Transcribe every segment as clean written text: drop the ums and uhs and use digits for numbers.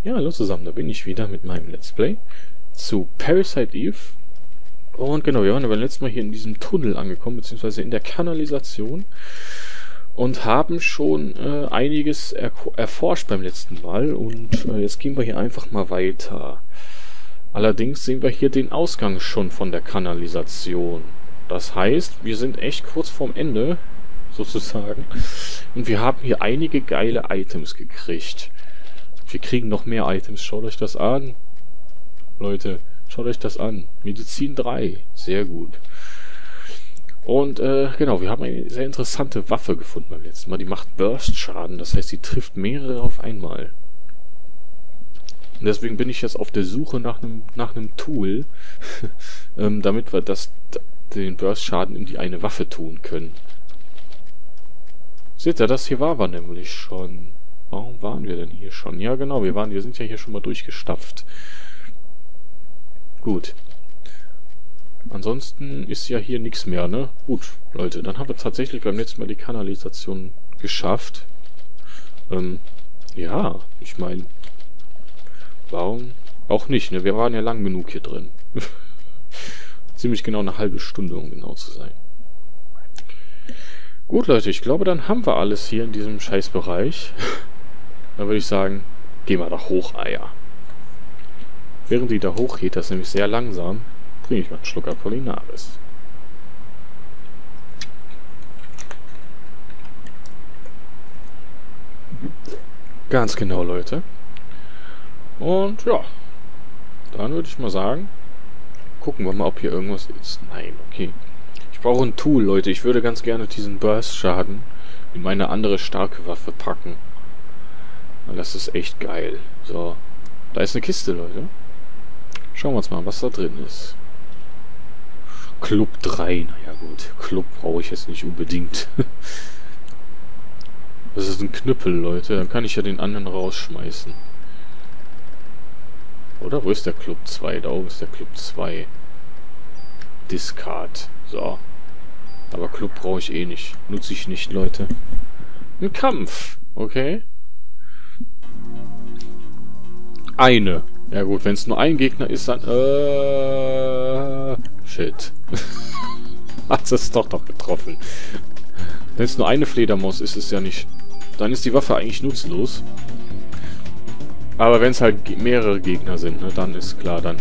Ja, hallo zusammen, da bin ich wieder mit meinem Let's Play zu Parasite Eve. Und genau, wir waren beim letzten Mal hier in diesem Tunnel angekommen, beziehungsweise in der Kanalisation. Und haben schon einiges erforscht beim letzten Mal. Und jetzt gehen wir hier einfach mal weiter. Allerdings sehen wir hier den Ausgang schon von der Kanalisation. Das heißt, wir sind echt kurz vorm Ende, sozusagen. Und wir haben hier einige geile Items gekriegt. Wir kriegen noch mehr Items. Schaut euch das an. Leute, schaut euch das an. Medizin 3. Sehr gut. Und genau, wir haben eine sehr interessante Waffe gefunden beim letzten Mal. Die macht Burst-Schaden. Das heißt, sie trifft mehrere auf einmal. Und deswegen bin ich jetzt auf der Suche nach einem Tool, damit wir den Burst-Schaden in die eine Waffe tun können. Seht ihr, das hier war wir nämlich schon. Warum waren wir denn hier schon? Ja, genau, wir sind ja hier schon mal durchgestapft. Gut. Ansonsten ist ja hier nichts mehr, ne? Gut, Leute, dann haben wir tatsächlich beim letzten Mal die Kanalisation geschafft. Ja, ich meine, warum auch nicht, ne? Wir waren ja lang genug hier drin. Ziemlich genau eine halbe Stunde, um genau zu sein. Gut, Leute, ich glaube, dann haben wir alles hier in diesem Scheißbereich. Dann würde ich sagen, gehen wir da hoch, Eier. Während die da hoch geht, das ist nämlich sehr langsam, trinke ich mal einen Schluck Apollinaris. Ganz genau, Leute. Und ja, dann würde ich mal sagen, gucken wir mal, ob hier irgendwas ist. Nein, okay. Ich brauche ein Tool, Leute. Ich würde ganz gerne diesen Burst-Schaden in meine andere starke Waffe packen. Das ist echt geil. So. Da ist eine Kiste, Leute. Schauen wir uns mal, was da drin ist. Club 3. Naja gut. Club brauche ich jetzt nicht unbedingt. Das ist ein Knüppel, Leute. Dann kann ich ja den anderen rausschmeißen. Oder? Wo ist der Club 2? Da oben ist der Club 2. Discard. So. Aber Club brauche ich eh nicht. Nutze ich nicht, Leute. Ein Kampf. Okay. Eine. Ja gut, wenn es nur ein Gegner ist, dann... Shit. Hat es doch getroffen. Wenn es nur eine Fledermaus ist, ist ja nicht... Dann ist die Waffe eigentlich nutzlos. Aber wenn es halt mehrere Gegner sind, ne, dann ist klar, dann...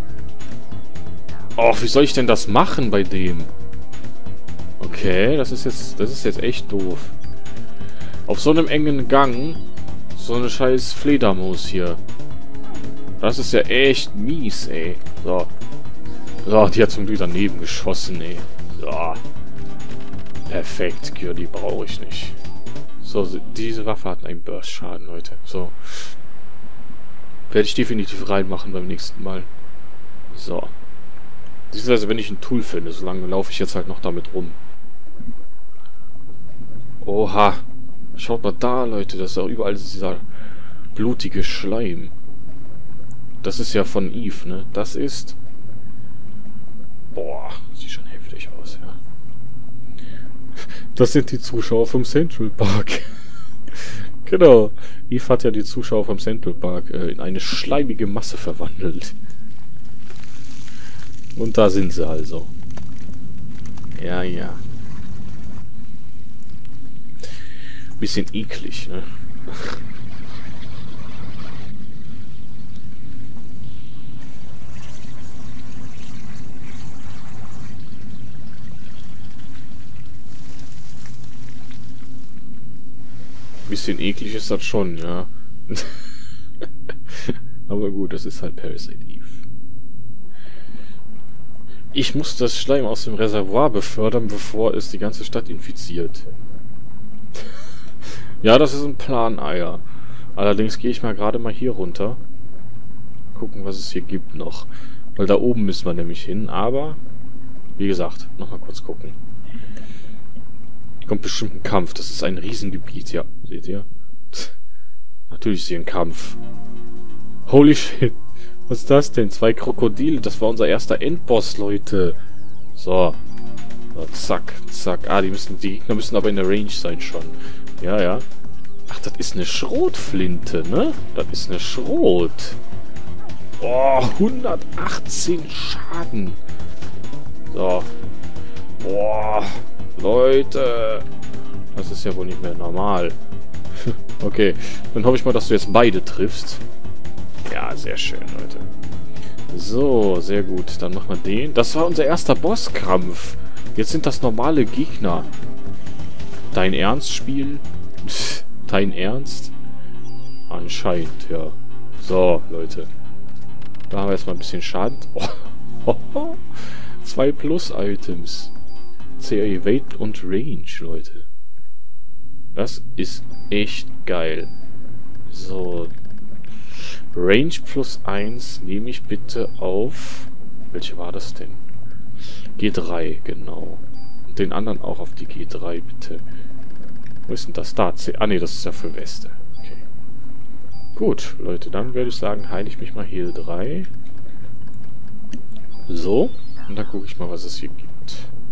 Och, wie soll ich denn das machen bei dem? Okay, das ist jetzt echt doof. Auf so einem engen Gang... So eine scheiß Fledermaus hier. Das ist ja echt mies, ey. So. So, die hat zum Glück daneben geschossen, ey. So. Perfekt, die brauche ich nicht. So, diese Waffe hat einen Burst-Schaden, Leute. So. Werde ich definitiv reinmachen beim nächsten Mal. So. Beziehungsweise, wenn ich ein Tool finde, solange laufe ich jetzt halt noch damit rum. Oha. Schaut mal da, Leute. Das ist auch überall dieser blutige Schleim. Das ist ja von Eve, ne? Das ist... Boah, sieht schon heftig aus, ja. Das sind die Zuschauer vom Central Park. Genau. Eve hat ja die Zuschauer vom Central Park in eine schleimige Masse verwandelt. Und da sind sie also. Ja, ja. Bisschen eklig, ne? Bisschen eklig ist das schon, ja. Aber gut, das ist halt Parasite Eve. Ich muss das Schleim aus dem Reservoir befördern, bevor es die ganze Stadt infiziert. Ja, das ist ein Plan, Eier. Allerdings gehe ich mal gerade mal hier runter. Gucken, was es hier gibt noch. Weil da oben müssen wir nämlich hin, aber... Wie gesagt, nochmal kurz gucken. Kommt bestimmt ein Kampf. Das ist ein Riesengebiet, ja. Seht ihr? Natürlich ist hier ein Kampf. Holy shit. Was ist das denn? 2 Krokodile. Das war unser erster Endboss, Leute. So. So, zack, zack. Ah, die Gegner müssen aber in der Range sein schon. Ja, ja. Ach, das ist eine Schrotflinte, ne? Das ist eine Schrot. Oh, 118 Schaden. So. Boah, Leute. Das ist ja wohl nicht mehr normal. Okay, dann hoffe ich mal, dass du jetzt beide triffst. Ja, sehr schön, Leute. So, sehr gut. Dann machen wir den. Das war unser erster Bosskampf. Jetzt sind das normale Gegner. Dein Ernst, Spiel? Dein Ernst? Anscheinend, ja. So, Leute. Da haben wir jetzt mal ein bisschen Schaden. Oh. 2 Plus-Items. CA Evade und Range, Leute. Das ist echt geil. So. Range plus 1 nehme ich bitte auf... Welche war das denn? G3, genau. Und den anderen auch auf die G3, bitte. Wo ist denn das? Da. Ah, ne, das ist ja für Weste. Okay. Gut, Leute, dann würde ich sagen, heile ich mich mal Heal 3. So. Und dann gucke ich mal, was es hier gibt.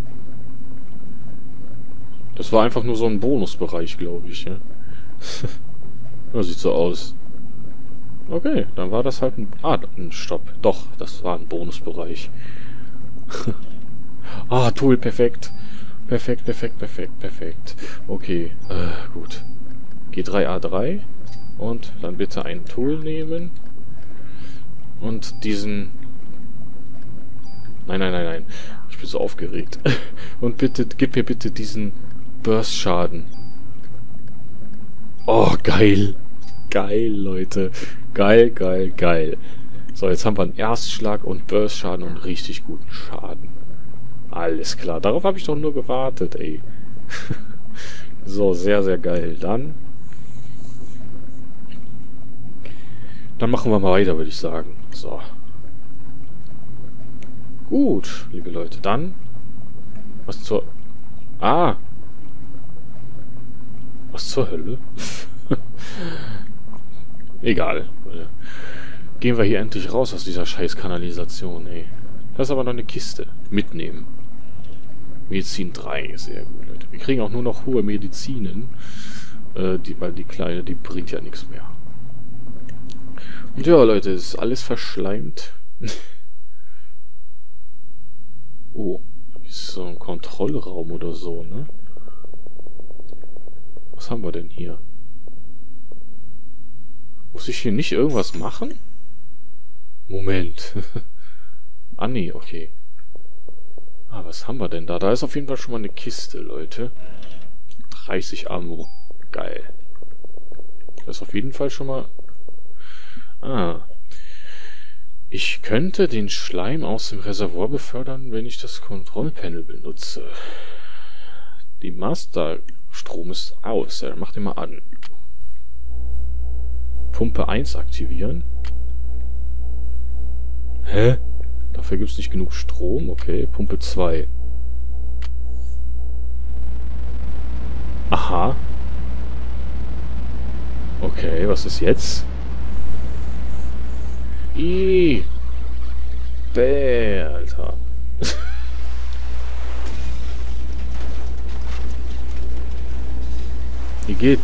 Das war einfach nur so ein Bonusbereich, glaube ich, ja. Das sieht so aus. Okay, dann war das halt ein... Ah, stopp. Doch, das war ein Bonusbereich. Ah, Tool, perfekt. Perfekt, perfekt, perfekt, perfekt. Okay, gut. G3A3. Und dann bitte ein Tool nehmen. Und diesen... Nein, nein, nein, nein. Ich bin so aufgeregt. Und bitte, gib mir bitte diesen Burst-Schaden. Oh, geil. Geil, Leute. Geil, geil, geil. So, jetzt haben wir einen Erstschlag und Burst-Schaden und richtig guten Schaden. Alles klar. Darauf habe ich doch nur gewartet, ey. So, sehr, sehr geil. Dann machen wir mal weiter, würde ich sagen. So. Gut, liebe Leute. Dann... Was zur... Ah! Was zur Hölle? Egal. Gehen wir hier endlich raus aus dieser scheiß Kanalisation, ey. Das ist aber noch eine Kiste. Mitnehmen. Medizin 3. Sehr gut, Leute. Wir kriegen auch nur noch hohe Medizinen. Weil die kleine, die bringt ja nichts mehr. Und ja, Leute, ist alles verschleimt. Oh. Ist so ein Kontrollraum oder so, ne? Was haben wir denn hier? Muss ich hier nicht irgendwas machen? Moment. Ah, nee, okay. Ah, was haben wir denn da? Da ist auf jeden Fall schon mal eine Kiste, Leute. 30 Ammo. Geil. Das ist auf jeden Fall schon mal... Ah. Ich könnte den Schleim aus dem Reservoir befördern, wenn ich das Kontrollpanel benutze. Die Master-Strom ist aus. Ja, dann mach den mal an. Pumpe 1 aktivieren. Hä? Dafür gibt es nicht genug Strom. Okay, Pumpe 2. Aha. Okay, was ist jetzt? Ih. Bäh, Alter. Wie geht?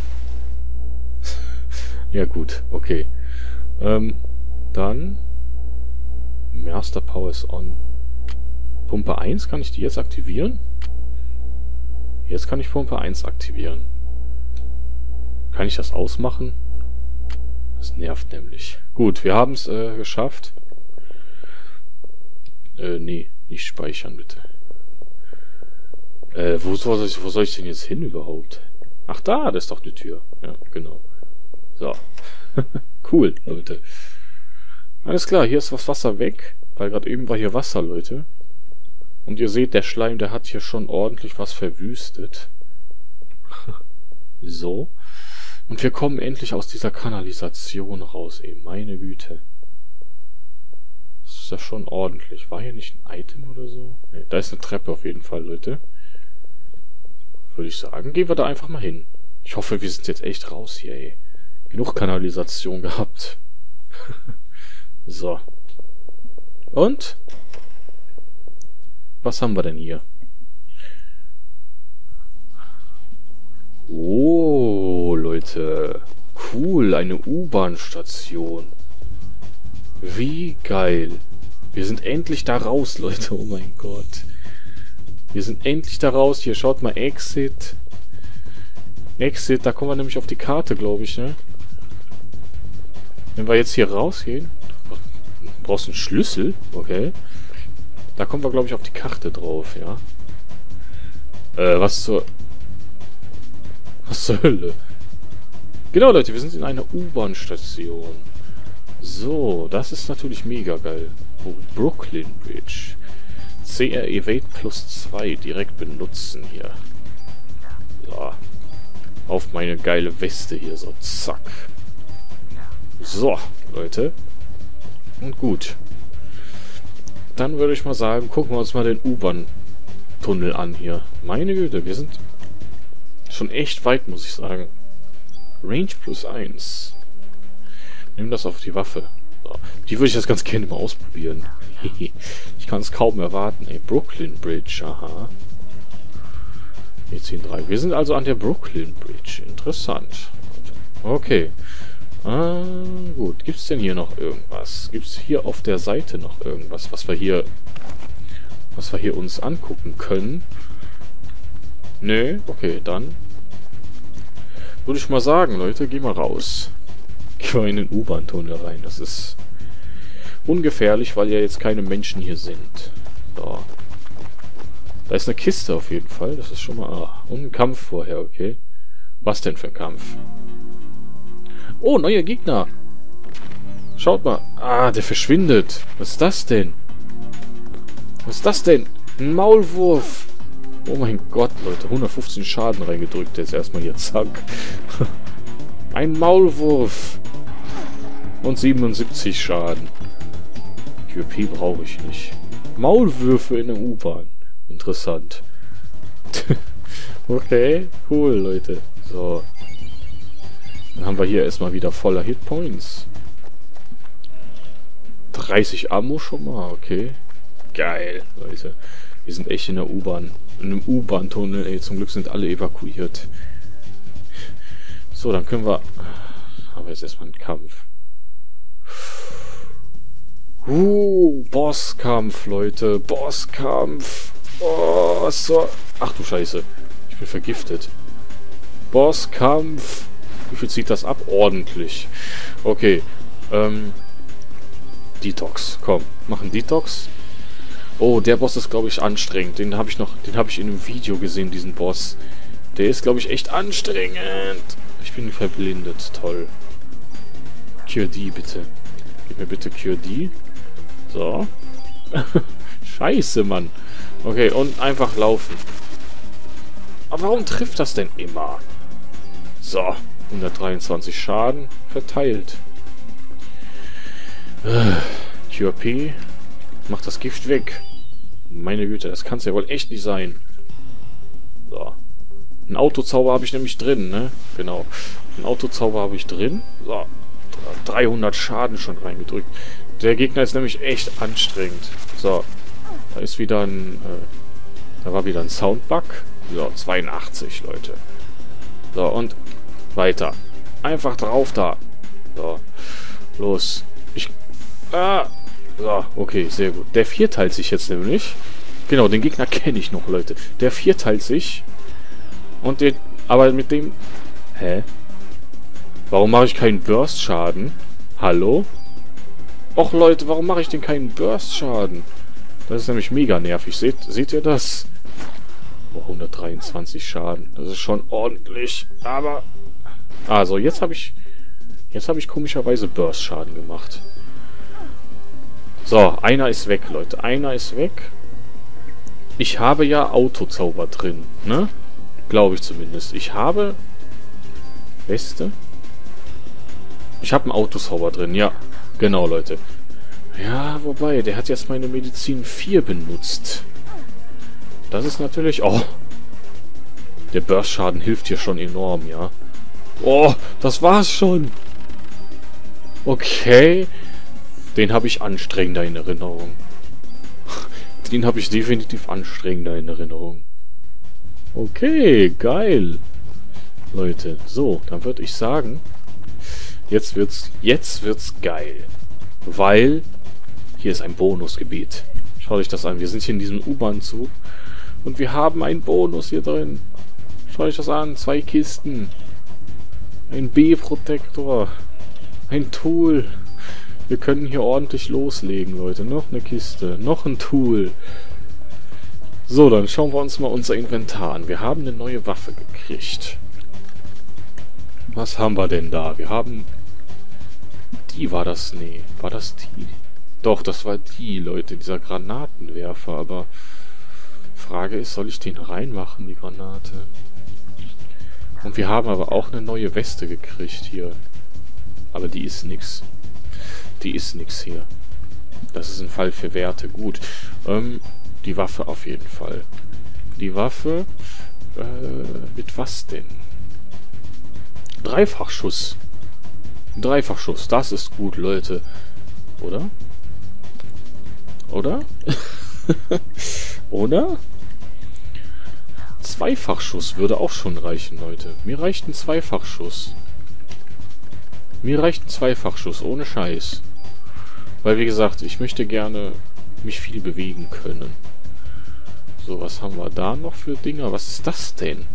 Ja gut, okay. Dann... Master Power is on. Pumpe 1, kann ich die jetzt aktivieren? Jetzt kann ich Pumpe 1 aktivieren. Kann ich das ausmachen? Das nervt nämlich. Gut, wir haben es geschafft. Nee, nicht speichern, bitte. Wo soll ich denn jetzt hin überhaupt? Ach da, das ist doch eine Tür. Ja, genau. So. Cool, Leute. Alles klar, hier ist das Wasser weg. Weil gerade eben war hier Wasser, Leute. Und ihr seht, der Schleim, der hat hier schon ordentlich was verwüstet. So. Und wir kommen endlich aus dieser Kanalisation raus, eben. Meine Güte. Das ist ja schon ordentlich. War hier nicht ein Item oder so? Ne, da ist eine Treppe auf jeden Fall, Leute. Würde ich sagen, gehen wir da einfach mal hin. Ich hoffe, wir sind jetzt echt raus hier, ey. Genug Kanalisation gehabt. So. Und? Was haben wir denn hier? Oh, Leute. Leute. Cool, eine U-Bahn-Station. Wie geil. Wir sind endlich da raus, Leute. Oh mein Gott. Wir sind endlich da raus. Hier, schaut mal. Exit. Exit, da kommen wir nämlich auf die Karte, glaube ich, ne? Wenn wir jetzt hier rausgehen... Du brauchst einen Schlüssel? Okay. Da kommen wir, glaube ich, auf die Karte drauf, ja? Was zur Hölle? Genau, Leute, wir sind in einer U-Bahn-Station. So, das ist natürlich mega geil. Oh, Brooklyn Bridge. CR Evade +2 direkt benutzen hier. So. Auf meine geile Weste hier, so, zack. So, Leute. Und gut. Dann würde ich mal sagen, gucken wir uns mal den U-Bahn-Tunnel an hier. Meine Güte, wir sind schon echt weit, muss ich sagen. Range +1. Nimm das auf die Waffe. So. Die würde ich jetzt ganz gerne mal ausprobieren. Ich kann es kaum erwarten. Ey, Brooklyn Bridge, aha. Wir ziehen 3. Wir sind also an der Brooklyn Bridge. Interessant. Okay. Gut. Gibt es denn hier noch irgendwas? Gibt es hier auf der Seite noch irgendwas, was wir hier uns angucken können? Nö. Okay, dann würde ich mal sagen, Leute, geh mal raus. Geh mal in den U-Bahn-Tunnel rein. Das ist ungefährlich, weil ja jetzt keine Menschen hier sind. So. Da ist eine Kiste auf jeden Fall. Das ist schon mal... Ah, und ein Kampf vorher, okay. Was denn für ein Kampf? Oh, neue Gegner. Schaut mal. Ah, der verschwindet. Was ist das denn? Was ist das denn? Ein Maulwurf. Oh mein Gott, Leute. 115 Schaden reingedrückt. Jetzt erstmal hier. Zack. Ein Maulwurf. Und 77 Schaden. QP brauche ich nicht. Maulwürfe in der U-Bahn. Interessant. Okay, cool, Leute. So. Dann haben wir hier erstmal wieder voller Hitpoints. 30 Ammo schon mal, okay. Geil, Leute. Wir sind echt in der U-Bahn. In einem U-Bahn-Tunnel, ey. Zum Glück sind alle evakuiert. So, dann können wir... Aber jetzt erstmal einen Kampf. Bosskampf, Leute. Bosskampf. Oh, so. Ach du Scheiße. Ich bin vergiftet. Bosskampf. Wie viel zieht das ab? Ordentlich. Okay. Detox. Komm, machen Detox. Oh, der Boss ist, glaube ich, anstrengend. Den habe ich in einem Video gesehen, diesen Boss. Der ist, glaube ich, echt anstrengend. Ich bin verblindet. Toll. Cure D, bitte. Gib mir bitte Cure D. So. Scheiße, Mann. Okay, und einfach laufen. Aber warum trifft das denn immer? So. 123 Schaden verteilt. Cure P. Macht das Gift weg. Meine Güte, das kann es ja wohl echt nicht sein. So. Ein Autozauber habe ich nämlich drin, ne? Genau. Ein Autozauber habe ich drin. So. 300 Schaden schon reingedrückt. Der Gegner ist nämlich echt anstrengend. So. Da ist wieder ein... da war wieder ein Soundbug. So, 82, Leute. So, und weiter. Einfach drauf da. So. Los. So, okay, sehr gut. Der vierteilt sich jetzt nämlich. Genau, den Gegner kenne ich noch, Leute. Der vierteilt sich. Und den... Aber mit dem... Hä? Warum mache ich keinen Burst-Schaden? Hallo? Och, Leute, warum mache ich denn keinen Burst-Schaden? Das ist nämlich mega nervig. Seht ihr das? Oh, 123 Schaden. Das ist schon ordentlich. Aber... Also, jetzt habe ich komischerweise Burst-Schaden gemacht. So, einer ist weg, Leute. Einer ist weg. Ich habe ja Autozauber drin, ne? Glaube ich zumindest. Ich habe... Weste? Ich habe einen Autozauber drin, ja. Genau, Leute. Ja, wobei, der hat jetzt meine Medizin 4 benutzt. Das ist natürlich... Oh. Der Burst-Schaden hilft hier schon enorm, ja. Oh, das war's schon. Okay. Den habe ich anstrengender in Erinnerung. Den habe ich definitiv anstrengender in Erinnerung. Okay, geil. Leute. So, dann würde ich sagen, jetzt wird's geil. Weil hier ist ein Bonusgebiet. Schaut euch das an. Wir sind hier in diesem U-Bahn-Zug und wir haben einen Bonus hier drin. Schaut euch das an. 2 Kisten. Ein B-Protektor. Ein Tool. Wir können hier ordentlich loslegen, Leute. Noch eine Kiste. Noch ein Tool. So, dann schauen wir uns mal unser Inventar an. Wir haben eine neue Waffe gekriegt. Was haben wir denn da? Wir haben... Die war das? Nee. War das die? Doch, das war die, Leute. Dieser Granatenwerfer. Aber... Frage ist, soll ich den reinmachen, die Granate? Und wir haben aber auch eine neue Weste gekriegt hier. Aber die ist nix. Die ist nix hier. Das ist ein Fall für Werte. Gut. Die Waffe auf jeden Fall. Die Waffe... mit was denn? Dreifachschuss. Dreifachschuss. Das ist gut, Leute. Oder? Oder? Oder? Zweifachschuss würde auch schon reichen, Leute. Mir reicht ein Zweifachschuss. Mir reicht ein Zweifachschuss, ohne Scheiß. Weil, wie gesagt, ich möchte gerne mich viel bewegen können. So, was haben wir da noch für Dinger? Was ist das denn?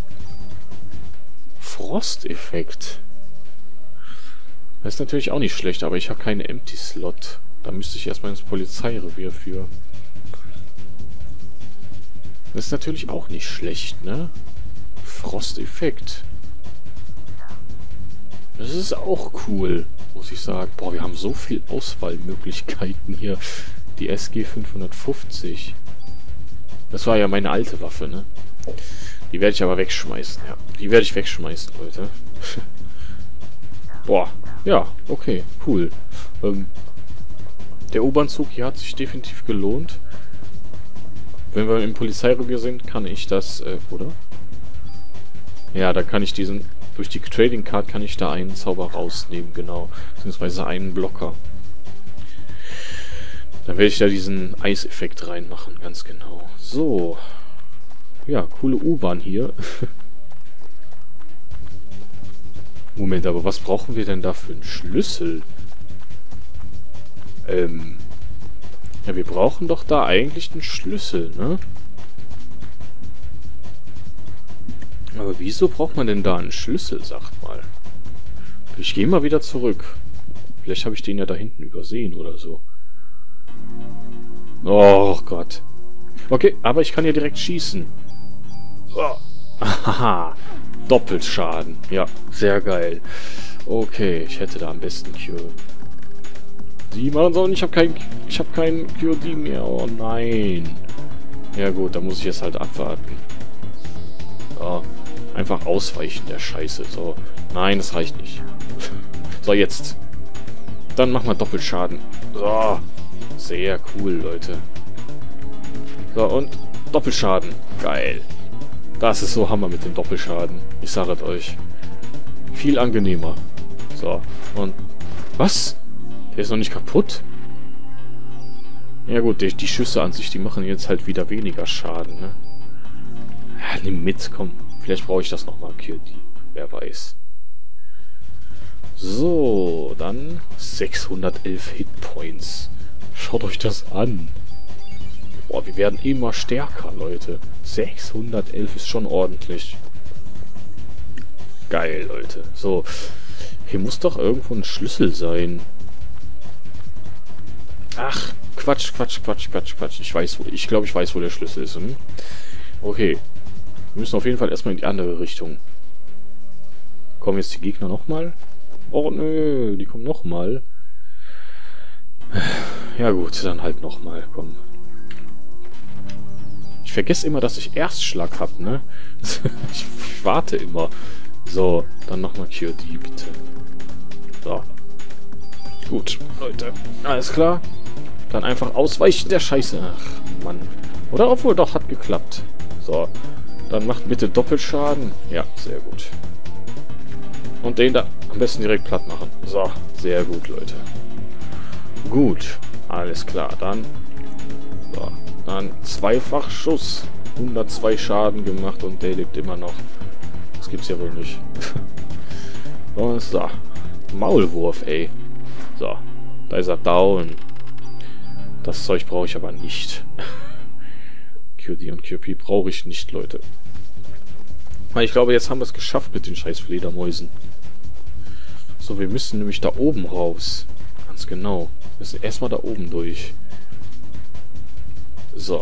Frosteffekt. Das ist natürlich auch nicht schlecht, aber ich habe keinen Empty-Slot. Da müsste ich erstmal ins Polizeirevier für. Das ist natürlich auch nicht schlecht, ne? Frosteffekt. Das ist auch cool, muss ich sagen. Boah, wir haben so viel Auswahlmöglichkeiten hier. Die SG 550. Das war ja meine alte Waffe, ne? Die werde ich aber wegschmeißen, ja. Die werde ich wegschmeißen, Leute. Boah, ja, okay, cool. Der U-Bahn-Zug hier hat sich definitiv gelohnt. Wenn wir im Polizeirevier sind, kann ich das, oder? Ja, da kann ich diesen, durch die Trading Card kann ich da einen Zauber rausnehmen, genau. Beziehungsweise einen Blocker. Dann werde ich da diesen Eiseffekt reinmachen, ganz genau. So. Ja, coole U-Bahn hier. Moment, aber was brauchen wir denn da für einen Schlüssel? Ja, wir brauchen doch da eigentlich einen Schlüssel, ne? Aber wieso braucht man denn da einen Schlüssel, sagt mal? Ich gehe mal wieder zurück. Vielleicht habe ich den ja da hinten übersehen oder so. Oh Gott. Okay, aber ich kann ja direkt schießen. Oh. Haha. Doppelschaden. Ja, sehr geil. Okay, ich hätte da am besten Cure. Die machen so, und ich habe kein QD mehr. Oh nein. Ja gut, da muss ich jetzt halt abwarten. So, einfach ausweichen der Scheiße. So, nein, das reicht nicht. So, jetzt. Dann machen wir Doppelschaden. So, sehr cool, Leute. So, und Doppelschaden. Geil. Das ist so Hammer mit dem Doppelschaden. Ich sage es euch. Viel angenehmer. So, und... Was? Der ist noch nicht kaputt? Ja gut, die Schüsse an sich, die machen jetzt halt wieder weniger Schaden, ne? Ja, nimm mit, komm. Vielleicht brauche ich das nochmal, kill die. Wer weiß. So, dann 611 Hitpoints. Schaut euch das an. Boah, wir werden immer stärker, Leute. 611 ist schon ordentlich. Geil, Leute. So, hier muss doch irgendwo ein Schlüssel sein. Ach, Quatsch. Ich glaube, ich weiß, wo der Schlüssel ist. Hm? Okay. Wir müssen auf jeden Fall erstmal in die andere Richtung. Kommen jetzt die Gegner nochmal? Oh, nö, die kommen nochmal. Ja gut, dann halt nochmal, komm. Ich vergesse immer, dass ich Erstschlag habe, ne? Ich warte immer. So, dann nochmal QD, bitte. So. Gut, Leute. Alles klar. Dann einfach ausweichen der Scheiße. Ach, Mann. Oder obwohl, doch, hat geklappt. So. Dann macht bitte Doppelschaden. Ja, sehr gut. Und den da am besten direkt platt machen. So, sehr gut, Leute. Gut. Alles klar, dann... So, dann Zweifachschuss. 102 Schaden gemacht und der lebt immer noch. Das gibt's ja wohl nicht. So. Maulwurf, ey. So. Da ist er down. Das Zeug brauche ich aber nicht. QD und QP brauche ich nicht, Leute. Ich glaube, jetzt haben wir es geschafft mit den scheiß Fledermäusen. So, wir müssen nämlich da oben raus. Ganz genau. Wir müssen erstmal da oben durch. So.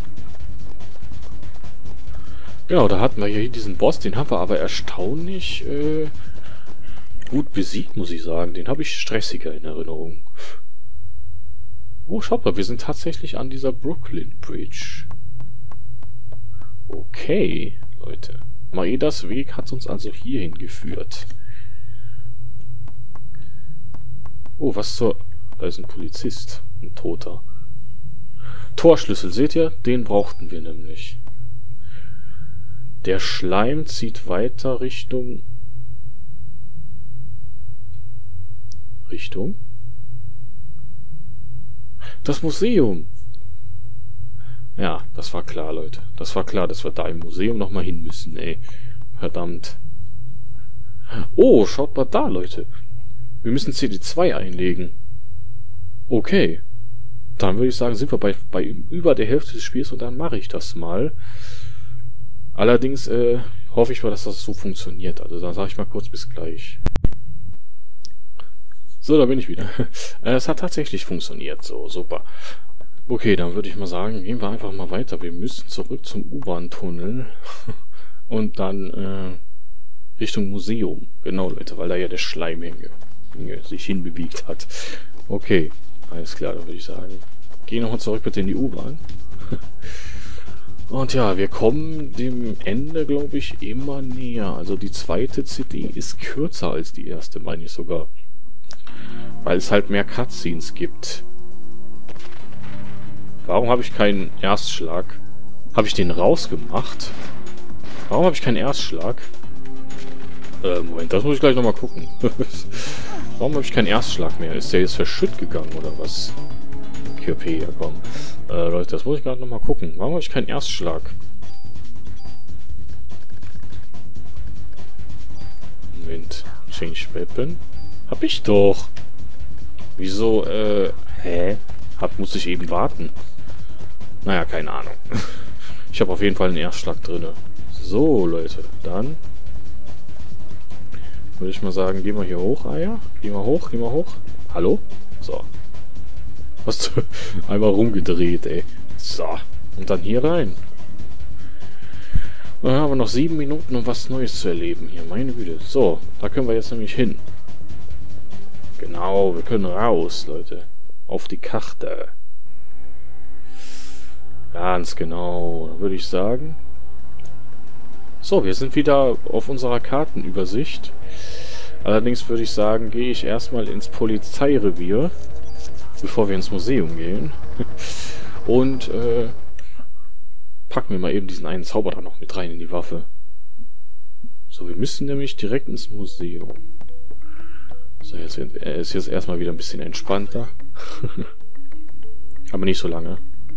Genau, da hatten wir hier diesen Boss. Den haben wir aber erstaunlich gut besiegt, muss ich sagen. Den habe ich stressiger in Erinnerung. Oh, schaut mal, wir sind tatsächlich an dieser Brooklyn Bridge. Okay, Leute. Maedas Weg hat uns also hierhin geführt. Oh, was zur... Da ist ein Polizist. Ein Toter. Torschlüssel, seht ihr? Den brauchten wir nämlich. Der Schleim zieht weiter Richtung... Das Museum. Ja, das war klar, Leute. Das war klar, dass wir da im Museum nochmal hin müssen, ey. Verdammt. Oh, schaut mal da, Leute. Wir müssen CD2 einlegen. Okay. Dann würde ich sagen, sind wir bei über der Hälfte des Spiels und dann mache ich das mal. Allerdings hoffe ich mal, dass das so funktioniert. Also dann sage ich mal kurz bis gleich. So, da bin ich wieder. Es hat tatsächlich funktioniert. So, super. Okay, dann würde ich mal sagen, gehen wir einfach mal weiter. Wir müssen zurück zum U-Bahn-Tunnel. Und dann Richtung Museum. Genau, Leute, weil da ja der Schleim sich hinbewegt hat. Okay, alles klar, dann würde ich sagen, gehen nochmal zurück bitte in die U-Bahn. Und ja, wir kommen dem Ende, glaube ich, immer näher. Also die zweite CD ist kürzer als die erste, meine ich sogar. Weil es halt mehr Cutscenes gibt. Warum habe ich keinen Erstschlag? Habe ich den rausgemacht? Warum habe ich keinen Erstschlag? Moment, das muss ich gleich nochmal gucken. Warum habe ich keinen Erstschlag mehr? Ist der jetzt verschütt gegangen oder was? QP, ja komm. Leute, das muss ich gerade nochmal gucken. Warum habe ich keinen Erstschlag? Moment. Change Weapon? Hab ich doch. Wieso, muss ich eben warten? Naja, keine Ahnung. Ich habe auf jeden Fall einen Erstschlag drin. So, Leute, dann würde ich mal sagen, gehen wir hier hoch, Eier. Gehen wir hoch, gehen wir hoch. Hallo? So. Was? Einmal rumgedreht, ey. So. Und dann hier rein. Dann haben wir noch 7 Minuten, um was Neues zu erleben hier. Meine Güte. So, da können wir jetzt nämlich hin. Genau, wir können raus, Leute. Auf die Karte. Ganz genau, würde ich sagen. So, wir sind wieder auf unserer Kartenübersicht. Allerdings würde ich sagen, gehe ich erstmal ins Polizeirevier, bevor wir ins Museum gehen. Und packen wir mal eben diesen einen Zauberer noch mit rein in die Waffe. So, wir müssen nämlich direkt ins Museum. So, jetzt ist jetzt erstmal wieder ein bisschen entspannter. Aber nicht so lange.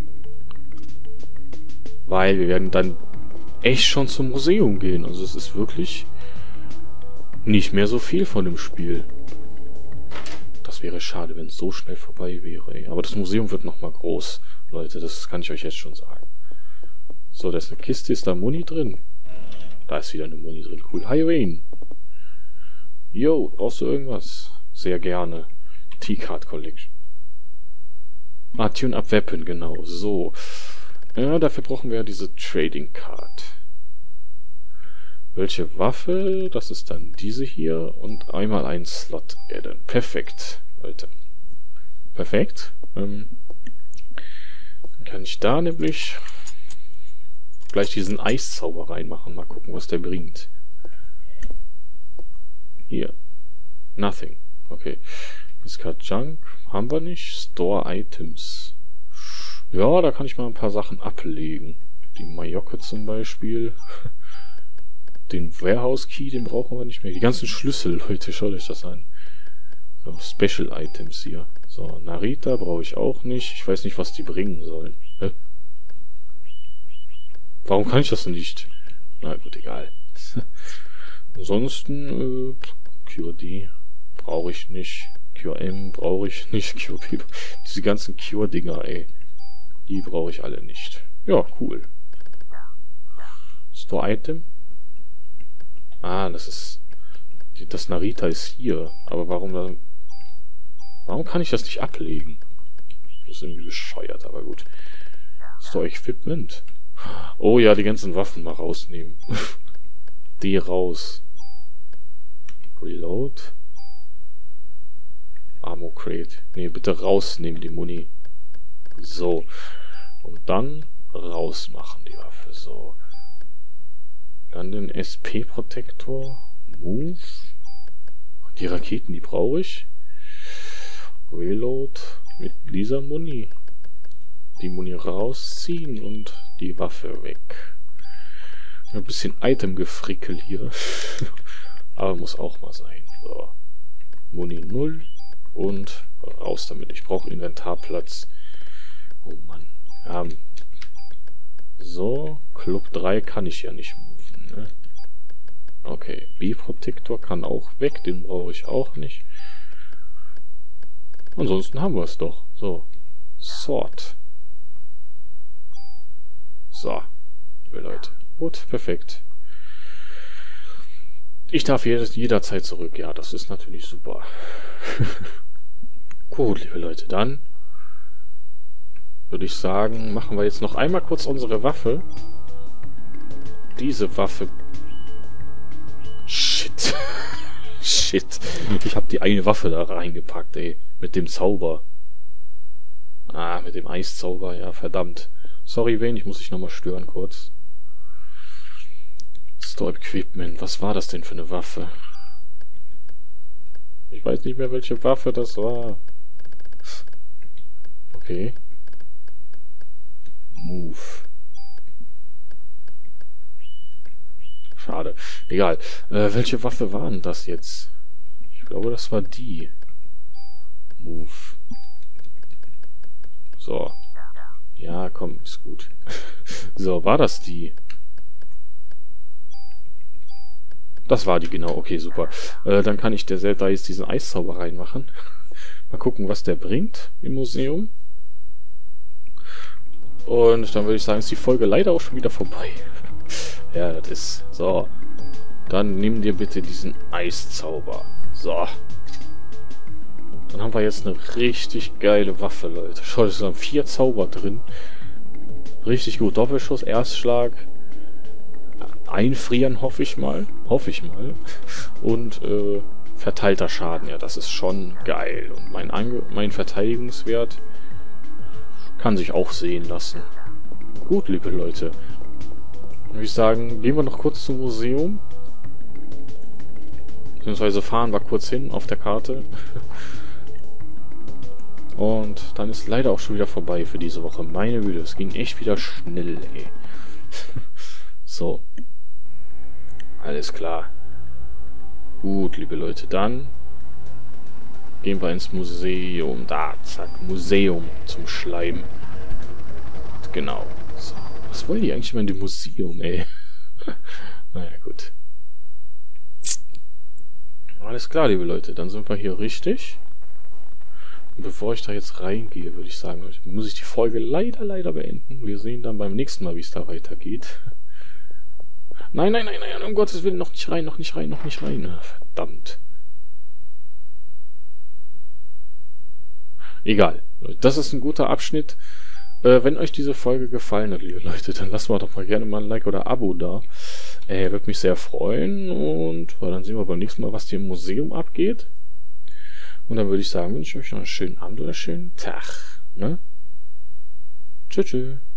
Weil wir werden dann echt schon zum Museum gehen. Also es ist wirklich nicht mehr so viel von dem Spiel. Das wäre schade, wenn es so schnell vorbei wäre. Ey. Aber das Museum wird nochmal groß. Leute, das kann ich euch jetzt schon sagen. So, da ist eine Kiste. Ist da Muni drin? Da ist wieder eine Muni drin. Cool. Hi, Wayne. Yo, brauchst du irgendwas? Sehr gerne. T-Card Collection. Ah, Tune-Up Weapon, genau. So. Ja, dafür brauchen wir ja diese Trading Card. Welche Waffe? Das ist dann diese hier. Und einmal ein Slot adden. Perfekt, Leute. Perfekt. Dann kann ich da nämlich gleich diesen Eiszauber reinmachen. Mal gucken, was der bringt. Hier. Nothing. Okay. Discard Junk. Haben wir nicht. Store Items. Ja, da kann ich mal ein paar Sachen ablegen. Die Majocke zum Beispiel. Den Warehouse Key, den brauchen wir nicht mehr. Die ganzen Schlüssel, Leute, schaut euch das an. So, Special Items hier. So, Narita brauche ich auch nicht. Ich weiß nicht, was die bringen sollen. Hä? Warum kann ich das denn nicht? Na gut, egal. Ansonsten, QRD brauche ich nicht. QM brauche ich nicht. QP. Diese ganzen Cure-Dinger, ey. Die brauche ich alle nicht. Ja, cool. Store-Item. Ah, das ist... Das Narita ist hier. Aber warum kann ich das nicht ablegen? Das ist irgendwie bescheuert, aber gut. Store-Equipment. Oh ja, die ganzen Waffen mal rausnehmen. Die raus. Reload. Ammo Crate. Ne, bitte rausnehmen die Muni. So. Und dann rausmachen die Waffe. So. Dann den SP-Protektor. Move. Die Raketen, die brauche ich. Reload mit dieser Muni. Die Muni rausziehen und die Waffe weg. Ein bisschen Item-Gefrickel hier. Aber muss auch mal sein. So. Muni 0 und raus damit. Ich brauche Inventarplatz. Oh Mann. Ja. So. Club 3 kann ich ja nicht moven. Ne? Okay. B-Protektor kann auch weg. Den brauche ich auch nicht. Ansonsten haben wir es doch. So. Sword. So. Liebe Leute. Gut, perfekt. Ich darf jederzeit zurück. Ja, das ist natürlich super. Gut, liebe Leute, dann würde ich sagen, machen wir jetzt noch einmal kurz unsere Waffe. Diese Waffe... Shit. Shit. Ich habe die eine Waffe da reingepackt, ey. Mit dem Zauber. Ah, mit dem Eiszauber, ja, verdammt. Sorry, Wayne, ich muss dich nochmal stören kurz. Store Equipment, was war das denn für eine Waffe? Ich weiß nicht mehr, welche Waffe das war. Okay. Move. Schade. Egal. Welche Waffe war denn das jetzt? Ich glaube, das war die. Move. So. Ja, komm, ist gut. So, war das die? Das war die, genau. Okay, super. Dann kann ich da jetzt diesen Eiszauber reinmachen. Mal gucken, was der bringt im Museum. Und dann würde ich sagen, ist die Folge leider auch schon wieder vorbei. Ja, das ist... So. Dann nimm dir bitte diesen Eiszauber. So. Dann haben wir jetzt eine richtig geile Waffe, Leute. Schau, es sind 4 Zauber drin. Richtig gut. Doppelschuss, Erstschlag. Einfrieren, hoffe ich mal. Und verteilter Schaden. Ja, das ist schon geil. Und mein Verteidigungswert kann sich auch sehen lassen. Gut, liebe Leute. Würde ich sagen, gehen wir noch kurz zum Museum. Beziehungsweise fahren wir kurz hin auf der Karte. Und dann ist leider auch schon wieder vorbei für diese Woche. Meine Güte, es ging echt wieder schnell, ey. So. Alles klar. Gut, liebe Leute, dann gehen wir ins Museum. Da, zack, Museum zum Schleim. Genau. So. Was wollen die eigentlich immer in dem Museum, ey? Naja, gut. Alles klar, liebe Leute, dann sind wir hier richtig. Und bevor ich da jetzt reingehe, würde ich sagen, muss ich die Folge leider beenden. Wir sehen dann beim nächsten Mal, wie es da weitergeht. Nein, um Gottes Willen, noch nicht rein. Verdammt. Egal. Das ist ein guter Abschnitt. Wenn euch diese Folge gefallen hat, liebe Leute, dann lasst mir doch mal gerne mal ein Like oder Abo da. Würde mich sehr freuen. Und dann sehen wir beim nächsten Mal, was hier im Museum abgeht. Und dann würde ich sagen, wünsche ich euch noch einen schönen Abend oder einen schönen Tag. Ne? Tschüss.